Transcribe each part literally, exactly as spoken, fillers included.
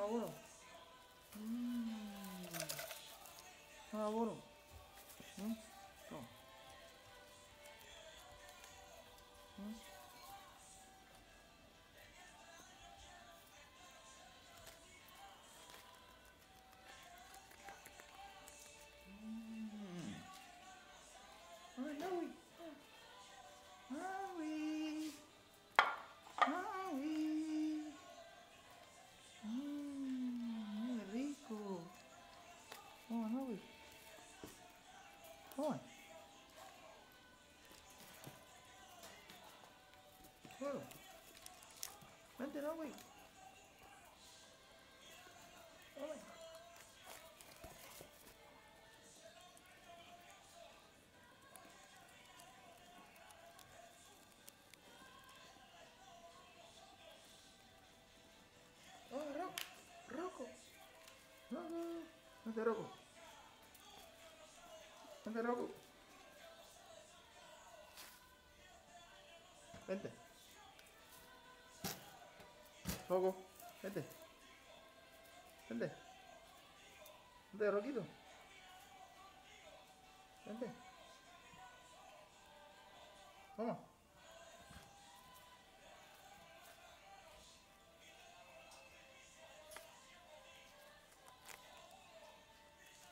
bueno. Mmm. Ah, bueno. ¿Mm? Toma. ¿Mm? Ay, Naui. Naui. Naui. Mmm, muy rico. Toma, Naui. Toma. Bueno. Vente, Naui. Toma. Oh, Rocco. Rocco. Rocco. Vente, Rocco. Vente, Rocco. Vente. Rocco. Vente. Vente. Vente, Roquito. Vente. Toma.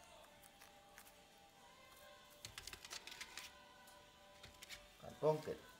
Carpónquel.